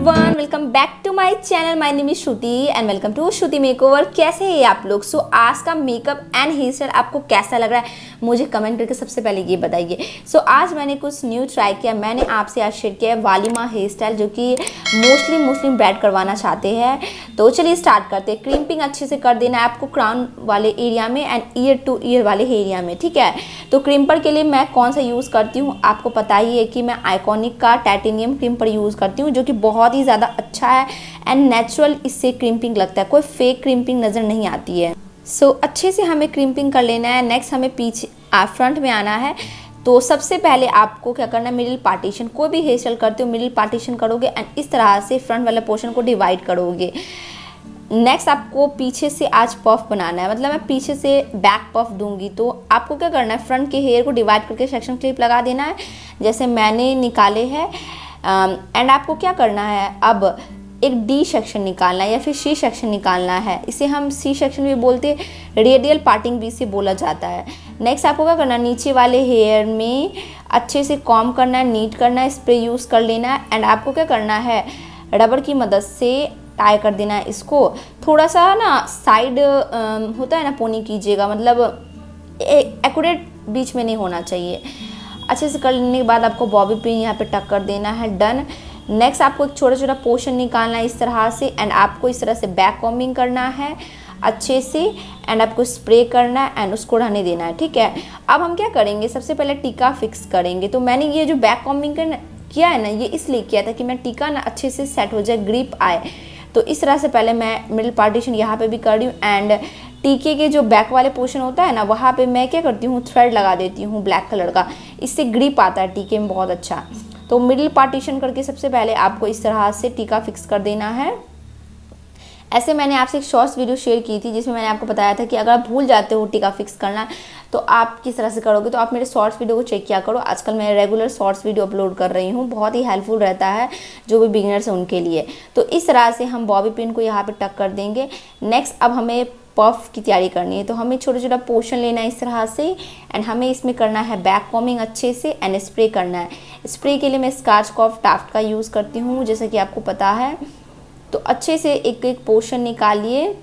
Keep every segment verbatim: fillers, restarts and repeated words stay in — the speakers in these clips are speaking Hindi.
Everyone, welcome back to my channel. My name is Shruti and welcome to Shruti makeover. कैसे हैं आप लोग? सो so, आज का मेकअप एंड हेयर स्टाइल आपको कैसा लग रहा है मुझे कमेंट करके सबसे पहले ये बताइए। सो so, आज मैंने कुछ न्यू ट्राई किया। मैंने आपसे आज शेयर किया है वालीमा हेयर स्टाइल, जो कि मोस्टली मुस्लिम ब्राइड करवाना चाहते हैं। तो चलिए स्टार्ट करते हैं। क्रिम्पिंग अच्छे से कर देना है आपको क्राउन वाले एरिया में एंड ईयर टू ईयर वाले एरिया में, ठीक है। तो क्रिम्पर के लिए मैं कौन सा यूज़ करती हूँ आपको पता ही है कि मैं आइकॉनिक का टाइटेनियम क्रिम्पर यूज़ करती हूँ, जो कि बहुत ही ज़्यादा अच्छा है एंड नेचुरल इससे क्रिम्पिंग लगता है, कोई फेक क्रिम्पिंग नज़र नहीं आती है। सो so, अच्छे से हमें क्रिम्पिंग कर लेना है। नेक्स्ट हमें पीछे आ, फ्रंट में आना है। तो सबसे पहले आपको क्या करना है, मिडिल पार्टीशन। कोई भी हेयर स्टाइल करते हो मिडिल पार्टीशन करोगे एंड इस तरह से फ्रंट वाले पोर्शन को डिवाइड करोगे। नेक्स्ट आपको पीछे से आज पफ बनाना है, मतलब मैं पीछे से बैक पफ दूंगी। तो आपको क्या करना है, फ्रंट के हेयर को डिवाइड करके सेक्शन क्लिप लगा देना है, जैसे मैंने निकाले हैं। एंड um, आपको क्या करना है, अब एक डी सेक्शन निकालना है या फिर सी सेक्शन निकालना है। इसे हम सी सेक्शन भी बोलते हैं, रेडियल पार्टिंग भी इसे बोला जाता है। नेक्स्ट आपको क्या करना है, नीचे वाले हेयर में अच्छे से कॉम्ब करना है, नीट करना है, स्प्रे यूज़ कर लेना है। एंड आपको क्या करना है, रबर की मदद से टाई कर देना है इसको। थोड़ा सा ना साइड होता है ना, पोनी कीजिएगा, मतलब एक्यूरेट बीच में नहीं होना चाहिए। अच्छे से कर लेने के बाद आपको बॉबी पिन यहाँ पे टक कर देना है। डन। नेक्स्ट आपको एक छोटा छोटा पोर्शन निकालना है इस तरह से एंड आपको इस तरह से बैक कॉम्बिंग करना है अच्छे से एंड आपको स्प्रे करना है एंड उसको रहने देना है, ठीक है। अब हम क्या करेंगे, सबसे पहले टीका फिक्स करेंगे। तो मैंने ये जो बैक कॉम्बिंग किया है ना, ये इसलिए किया था कि मैं टीका ना अच्छे से सेट हो जाए, ग्रिप आए। तो इस तरह से पहले मैं मिडिल पार्टीशन यहाँ पे भी कर रही हूँ एंड टीके के जो बैक वाले पोर्शन होता है ना, वहाँ पे मैं क्या करती हूँ, थ्रेड लगा देती हूँ ब्लैक कलर का। इससे ग्रिप आता है टीके में बहुत अच्छा। तो मिडिल पार्टीशन करके सबसे पहले आपको इस तरह से टीका फिक्स कर देना है। ऐसे मैंने आपसे एक शॉर्ट्स वीडियो शेयर की थी जिसमें मैंने आपको बताया था कि अगर आप भूल जाते हो टीका फिक्स करना तो आप किस तरह से करोगे। तो आप मेरे शॉर्ट्स वीडियो को चेक किया करो। आजकल मैं रेगुलर शॉर्ट्स वीडियो अपलोड कर रही हूँ, बहुत ही हेल्पफुल रहता है जो भी बिगिनर्स हैं उनके लिए। तो इस तरह से हम बॉबी पिन को यहाँ पे टक कर देंगे। नेक्स्ट अब हमें पफ की तैयारी करनी है। तो हमें छोटा छोटा पोर्शन लेना है इस तरह से एंड हमें इसमें करना है बैक कॉम्बिंग अच्छे से एंड स्प्रे करना है। स्प्रे के लिए मैं स्कार्चकॉफ टाफ्ट का यूज़ करती हूँ, जैसा कि आपको पता है। तो अच्छे से एक एक पोर्शन निकालिए,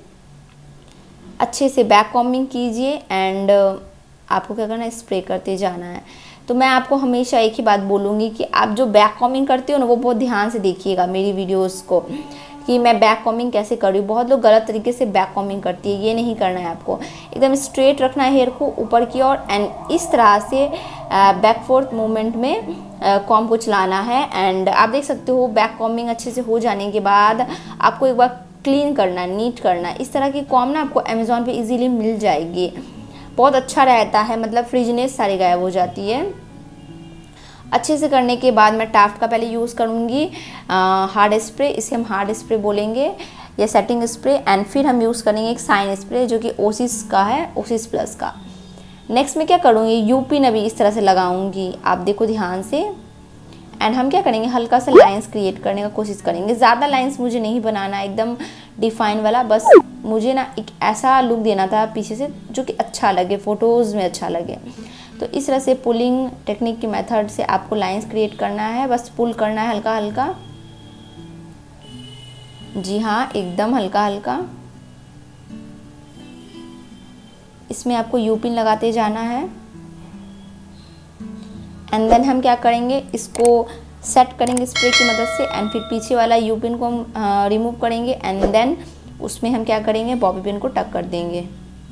अच्छे से बैक कॉम्बिंग कीजिए एंड आपको क्या करना है, स्प्रे करते जाना है। तो मैं आपको हमेशा एक ही बात बोलूँगी कि आप जो बैक कॉम्बिंग करते हो ना, वो बहुत ध्यान से देखिएगा मेरी वीडियोस को कि मैं बैक कॉम्बिंग कैसे कर रही हूँ। बहुत लोग गलत तरीके से बैक कॉम्बिंग करती है, ये नहीं करना है आपको। एकदम स्ट्रेट रखना है हेयर को ऊपर की ओर एंड इस तरह से बैक फोर्थ मूवमेंट में कॉम्ब को चलाना है। एंड आप देख सकते हो बैक कॉम्बिंग अच्छे से हो जाने के बाद आपको एक बार क्लीन करना है, नीट करना है। इस तरह की कॉम्ब ना आपको अमेज़ॉन पे इजीली मिल जाएगी, बहुत अच्छा रहता है, मतलब फ्रिजनेस सारी गायब हो जाती है। अच्छे से करने के बाद मैं टाफ्ट का पहले यूज़ करूँगी हार्ड स्प्रे, इसे हम हार्ड स्प्रे बोलेंगे या सेटिंग स्प्रे। एंड फिर हम यूज़ करेंगे एक साइन स्प्रे जो कि ओसिस का है, ओसिस प्लस का। नेक्स्ट में क्या करूँगी, यूपिन अभी इस तरह से लगाऊंगी, आप देखो ध्यान से। एंड हम क्या करेंगे, हल्का सा लाइंस क्रिएट करने का कोशिश करेंगे। ज़्यादा लाइंस मुझे नहीं बनाना, एकदम डिफाइन वाला, बस मुझे ना एक ऐसा लुक देना था पीछे से जो कि अच्छा लगे, फ़ोटोज़ में अच्छा लगे। तो इस तरह से पुलिंग टेक्निक की मेथड से आपको लाइंस क्रिएट करना है, बस पुल करना है हल्का हल्का। जी हाँ, एकदम हल्का हल्का। इसमें आपको यूपिन लगाते जाना है एंड देन हम क्या करेंगे, इसको सेट करेंगे स्प्रे की मदद से एंड फिर पीछे वाला यूपिन को हम रिमूव करेंगे एंड देन उसमें हम क्या करेंगे, बॉबी पिन को टक कर देंगे।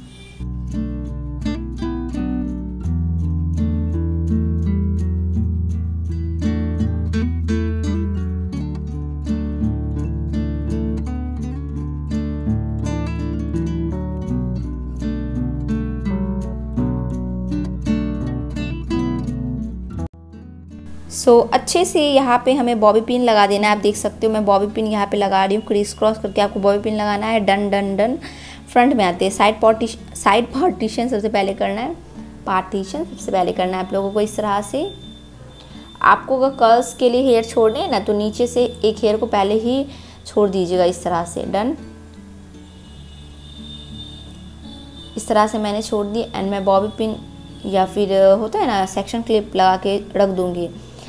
सो so, अच्छे से यहाँ पे हमें बॉबी पिन लगा देना है। आप देख सकते हो मैं बॉबी पिन यहाँ पे लगा रही हूँ, क्रीस क्रॉस करके आपको बॉबी पिन लगाना है। Done done done. फ्रंट में आते हैं साइड पार्टीशन, साइड पार्टीशन सबसे पहले करना है, पार्टीशन सबसे पहले करना है आप लोगों को इस तरह से। आपको अगर कर्ल्स के लिए हेयर छोड़ने हैं ना, तो नीचे से एक हेयर को पहले ही छोड़ दीजिएगा इस तरह से। डन। इस तरह से मैंने छोड़ दी एंड मैं बॉबी पिन या फिर होता है ना सेक्शन क्लिप लगा के रख दूँगी।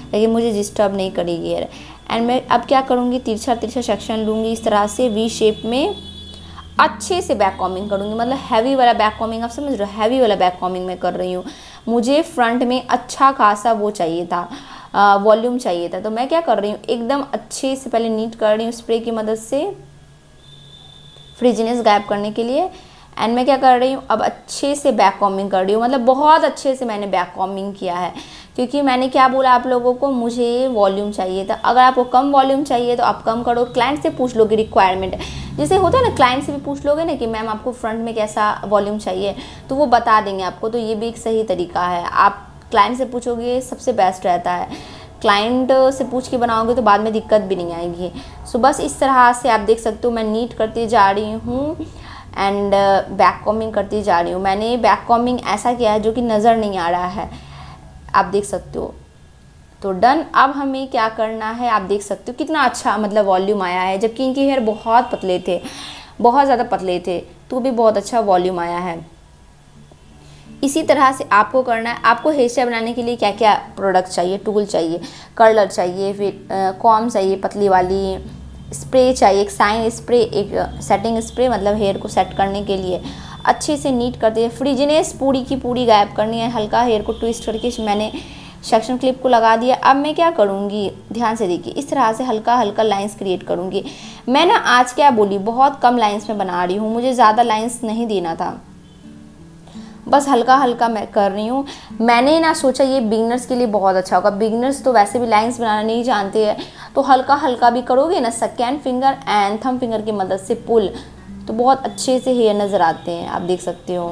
ताकि मुझे डिस्टर्ब नहीं करेगी हेयर। एंड मैं अब क्या करूँगी, तिरछा तिरछा सेक्शन लूँगी इस तरह से वी शेप में, अच्छे से बैक कॉमिंग करूँगी, मतलब हैवी वाला बैक कॉमिंग, आप समझ रहे हो, हैवी वाला बैक कॉमिंग मैं कर रही हूँ। मुझे फ्रंट में अच्छा खासा वो चाहिए था, वॉल्यूम चाहिए था। तो मैं क्या कर रही हूँ, एकदम अच्छे से पहले नीट कर रही हूँ स्प्रे की मदद से फ्रिजीनेस गायब करने के लिए। एंड मैं क्या कर रही हूँ, अब अच्छे से बैक कॉमिंग कर रही हूँ, मतलब बहुत अच्छे से मैंने बैक कॉमिंग किया है, क्योंकि मैंने क्या बोला आप लोगों को, मुझे वॉल्यूम चाहिए था। अगर आपको कम वॉल्यूम चाहिए तो आप कम करो, क्लाइंट से पूछ लोगे रिक्वायरमेंट, जैसे होता है ना, क्लाइंट से भी पूछ लोगे ना कि मैम आपको फ्रंट में कैसा वॉल्यूम चाहिए, तो वो बता देंगे आपको। तो ये भी एक सही तरीका है, आप क्लाइंट से पूछोगे सबसे बेस्ट रहता है। क्लाइंट से पूछ के बनाओगे तो बाद में दिक्कत भी नहीं आएगी। सो बस इस तरह से आप देख सकते हो मैं नीट करती जा रही हूँ एंड बैक कॉमिंग करती जा रही हूँ। मैंने बैक कॉमिंग ऐसा किया है जो कि नज़र नहीं आ रहा है, आप देख सकते हो। तो डन। अब हमें क्या करना है, आप देख सकते हो कितना अच्छा मतलब वॉल्यूम आया है, जबकि इनके हेयर बहुत पतले थे, बहुत ज़्यादा पतले थे, तो भी बहुत अच्छा वॉल्यूम आया है। इसी तरह से आपको करना है। आपको हेयर स्टाइल बनाने के लिए क्या क्या प्रोडक्ट चाहिए, टूल चाहिए, कर्लर चाहिए, फिर कॉम चाहिए पतली वाली, स्प्रे चाहिए, एक साइन स्प्रे, एक सेटिंग स्प्रे, मतलब हेयर को सेट करने के लिए अच्छे से नीट करते हैं। फ्रिजीनेस पूरी की पूरी गायब करनी है। हल्का हेयर को ट्विस्ट करके मैंने सेक्शन क्लिप को लगा दिया। अब मैं क्या करूँगी, ध्यान से देखिए, इस तरह से हल्का हल्का लाइंस क्रिएट करूँगी। मैं ना आज क्या बोली, बहुत कम लाइंस में बना रही हूँ, मुझे ज़्यादा लाइंस नहीं देना था, बस हल्का हल्का मैं कर रही हूँ। मैंने ना सोचा ये बिगनर्स के लिए बहुत अच्छा होगा, बिगनर्स तो वैसे भी लाइंस बनाना नहीं जानते हैं, तो हल्का हल्का भी करोगे ना, second finger and thumb finger की मदद से पुल, तो बहुत अच्छे से हेयर नज़र आते हैं, आप देख सकते हो।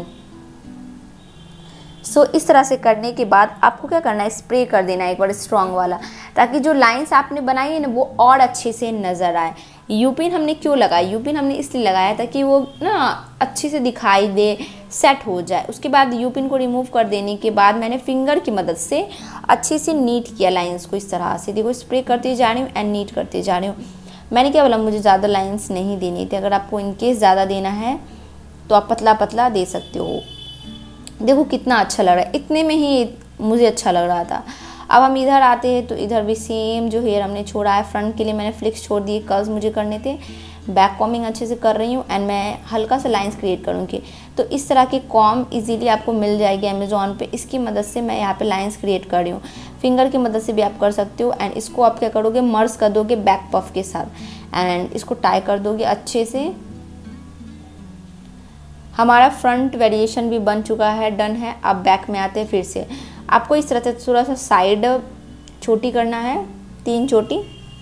सो so, इस तरह से करने के बाद आपको क्या करना है, स्प्रे कर देना है एक बार स्ट्रॉन्ग वाला, ताकि जो लाइंस आपने बनाई है ना वो और अच्छे से नज़र आए। यूपिन हमने क्यों लगाया, यूपिन हमने इसलिए लगाया ताकि वो ना अच्छे से दिखाई दे, सेट हो जाए। उसके बाद यूपिन को रिमूव कर देने के बाद मैंने फिंगर की मदद से अच्छे से नीट किया लाइंस को, इस तरह से देखो, स्प्रे करती जा रही हूँ एंड नीट करती जा रही हूँ। मैंने क्या बोला, मुझे ज़्यादा लाइंस नहीं देनी थी। अगर आपको इनकेस ज़्यादा देना है तो आप पतला पतला दे सकते हो। देखो कितना अच्छा लग रहा है, इतने में ही मुझे अच्छा लग रहा था। अब हम इधर आते हैं तो इधर भी सेम जो हेयर हमने छोड़ा है, फ्रंट के लिए मैंने फ्लिक्स छोड़ दिए, कर्ल्स मुझे करने थे, बैक कॉमिंग अच्छे से कर रही हूँ एंड मैं हल्का सा लाइंस क्रिएट करूँगी। तो इस तरह की कॉम इजीली आपको मिल जाएगी अमेज़ॉन पे, इसकी मदद से मैं यहाँ पे लाइंस क्रिएट कर रही हूँ। फिंगर की मदद से भी आप कर सकते हो एंड इसको आप क्या करोगे, मर्ज कर दोगे बैक पफ के साथ एंड इसको टाई कर दोगे अच्छे से। हमारा फ्रंट वेरिएशन भी बन चुका है, डन है। अब बैक में आते हैं फिर से। आपको इस तरह से थोड़ा सा साइड छोटी करना है, तीन चोटी,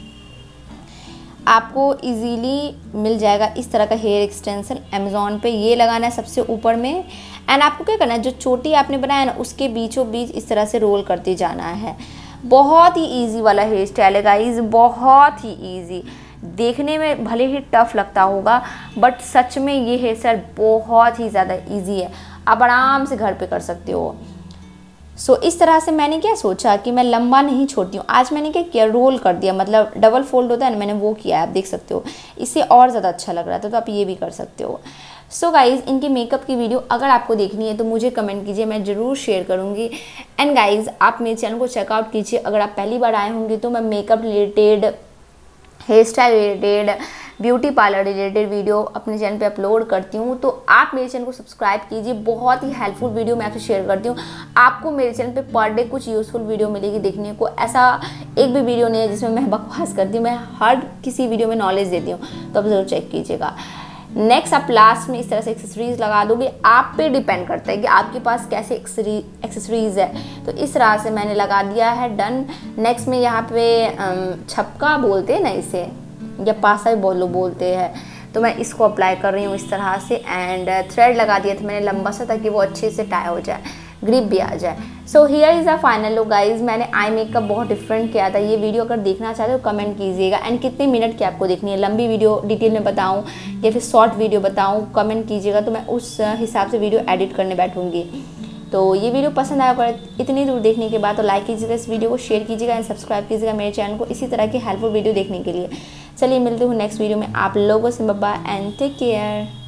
आपको इजीली मिल जाएगा इस तरह का हेयर एक्सटेंशन अमेज़ॉन पे। ये लगाना है सबसे ऊपर में एंड आपको क्या करना है, जो चोटी आपने बनाया ना उसके बीचों बीच इस तरह से रोल करते जाना है। बहुत ही इजी वाला हेयर स्टाइल है गाइज, बहुत ही इजी। देखने में भले ही टफ लगता होगा बट सच में ये हेयर स्टाइल बहुत ही ज़्यादा इजी है, आप आराम से घर पे कर सकते हो। सो so, इस तरह से मैंने क्या सोचा कि मैं लंबा नहीं छोड़ती हूँ, आज मैंने क्या किया, रोल कर दिया, मतलब डबल फोल्ड होता है ना, मैंने वो किया है, आप देख सकते हो। इससे और ज़्यादा अच्छा लग रहा था, तो आप ये भी कर सकते हो। सो so गाइज़, इनकी मेकअप की वीडियो अगर आपको देखनी है तो मुझे कमेंट कीजिए, मैं ज़रूर शेयर करूँगी। एंड गाइज़, आप मेरे चैनल को चेकआउट कीजिए। अगर आप पहली बार आए होंगे तो मैं makeup related, hair style related, beauty parlour related video अपने चैनल पे अपलोड करती हूँ, तो आप मेरे चैनल को सब्सक्राइब कीजिए। बहुत ही हेल्पफुल वीडियो मैं आपसे शेयर करती हूँ। आपको मेरे चैनल पे पर डे कुछ यूज़फुल वीडियो मिलेगी देखने को। ऐसा एक भी वीडियो नहीं है जिसमें मैं बकवास करती हूँ, मैं हर किसी वीडियो में नॉलेज देती हूँ, तो आप ज़रूर चेक कीजिएगा। नेक्स्ट, आप लास्ट में इस तरह से एक्सेसरीज लगा दोगे, आप पे डिपेंड करता है कि आपके पास कैसे एक्सेसरीज है। तो इस तरह से मैंने लगा दिया है, डन। नेक्स्ट में यहाँ पे छपका बोलते हैं ना इसे, या पासा भी बोलो बोलते हैं, तो मैं इसको अप्लाई कर रही हूँ इस तरह से एंड थ्रेड लगा दिया था मैंने लंबा सा, ताकि वो अच्छे से टाई हो जाए, ग्रिप भी आ जाए। So here is a final look guys. मैंने आई मेकअप बहुत डिफरेंट किया था। ये वीडियो अगर देखना चाहते हो कमेंट कीजिएगा एंड कितने मिनट की आपको देखनी है, लंबी वीडियो डिटेल में बताऊं या फिर शॉर्ट वीडियो बताऊं, कमेंट कीजिएगा, तो मैं उस हिसाब से वीडियो एडिट करने बैठूंगी। तो ये वीडियो पसंद आया कर इतनी दूर देखने के बाद तो लाइक कीजिएगा इस वीडियो को, शेयर कीजिएगा एंड सब्सक्राइब कीजिएगा मेरे चैनल को इसी तरह की हेल्पफुल वीडियो देखने के लिए। चलिए मिलते हूँ नेक्स्ट वीडियो में आप लोगों से। Bye bye and take care.